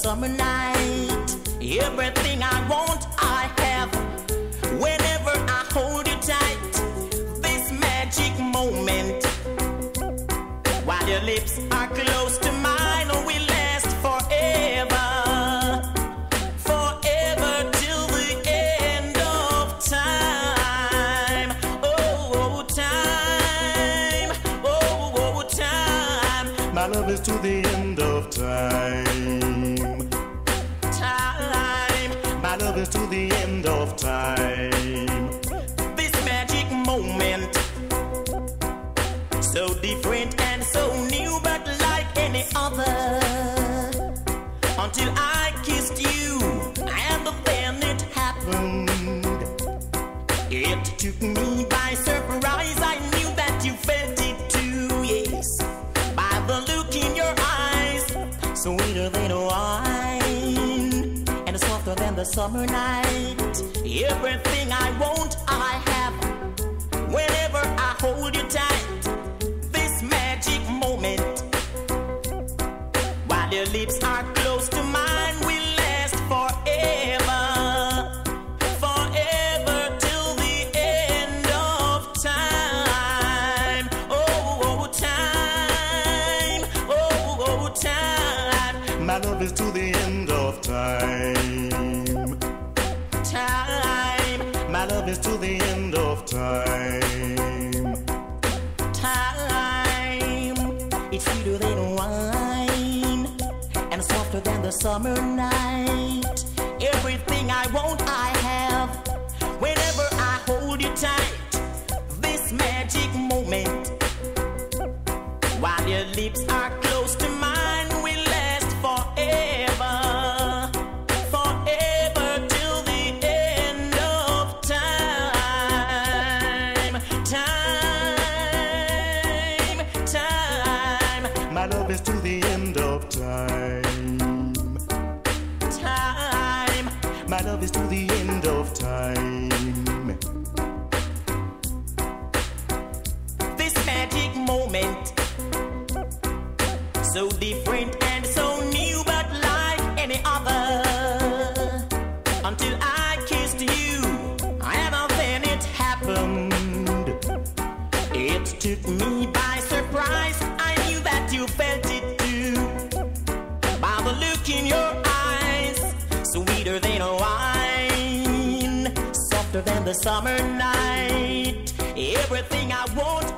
summer night. Everything I want, I have. Whenever I hold you tight, this magic moment, while your lips are close to mine, will last forever. Forever till the end of time. Oh, time. Oh, time. My love is to the end of time. Time. My love is to the end of time. This magic moment, so different and so new, but like any other. Until I kissed you, and then it happened. It took me by surprise. I knew that you felt it too, yes. By the look in your eyes, sweeter than wine, and softer than the summer night. Everything I want, I have. Whenever I hold you tight, this magic moment, while your lips are close to mine, will last forever. Forever till the end of time. Oh, time. Oh, time. My love is to the end of time. Time. My love is to the end of time. Time. It's sweeter than wine, and softer than the summer night. Everything I want, I have. Whenever I hold you tight, this magic moment, while your lips are close to mine, will last forever. Forever till the end of time. Time. Time. My love is to the end of time. Time. My love is to the end of time. This magic moment, so different and so new, but like any other. Until I kissed you, and then it happened. It took me by surprise. I knew that you felt it too. By the look in your eyes, sweeter than wine, softer than the summer night. Everything I want,